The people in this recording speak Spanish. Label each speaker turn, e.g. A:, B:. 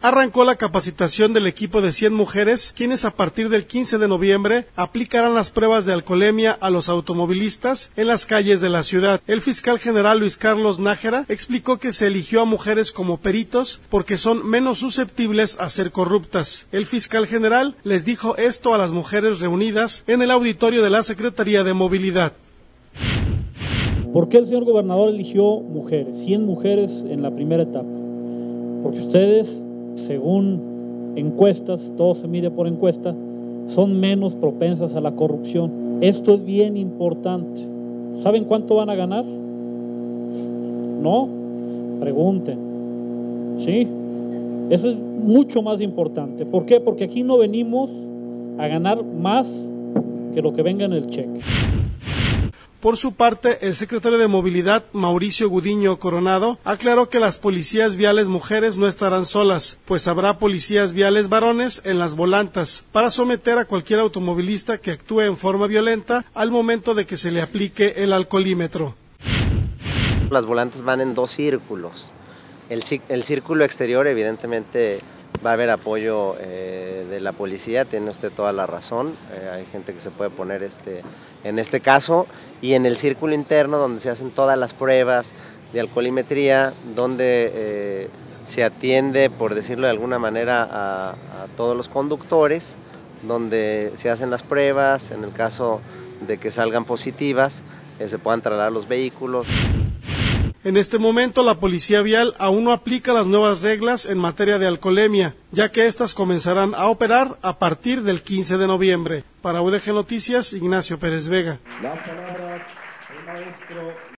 A: Arrancó la capacitación del equipo de 100 mujeres, quienes a partir del 15 de noviembre aplicarán las pruebas de alcoholemia a los automovilistas en las calles de la ciudad. El fiscal general Luis Carlos Nájera explicó que se eligió a mujeres como peritos porque son menos susceptibles a ser corruptas. El fiscal general les dijo esto a las mujeres reunidas en el auditorio de la Secretaría de Movilidad.
B: ¿Por qué el señor gobernador eligió mujeres, 100 mujeres en la primera etapa? Porque ustedes, según encuestas, todo se mide por encuesta, son menos propensas a la corrupción. Esto es bien importante. ¿Saben cuánto van a ganar? ¿No? Pregunten. ¿Sí? Eso es mucho más importante. ¿Por qué? Porque aquí no venimos a ganar más que lo que venga en el cheque.
A: Por su parte, el secretario de Movilidad, Mauricio Gudiño Coronado, aclaró que las policías viales mujeres no estarán solas, pues habrá policías viales varones en las volantas, para someter a cualquier automovilista que actúe en forma violenta al momento de que se le aplique el alcoholímetro.
C: Las volantes van en 2 círculos. El círculo exterior, evidentemente, va a haber apoyo de la policía, tiene usted toda la razón, hay gente que se puede poner en este caso, y en el círculo interno donde se hacen todas las pruebas de alcoholimetría, donde se atiende, por decirlo de alguna manera, a todos los conductores, donde se hacen las pruebas, en el caso de que salgan positivas, se puedan trasladar los vehículos.
A: En este momento, la Policía Vial aún no aplica las nuevas reglas en materia de alcoholemia, ya que estas comenzarán a operar a partir del 15 de noviembre. Para UDG Noticias, Ignacio Pérez Vega.
D: Las palabras del maestro.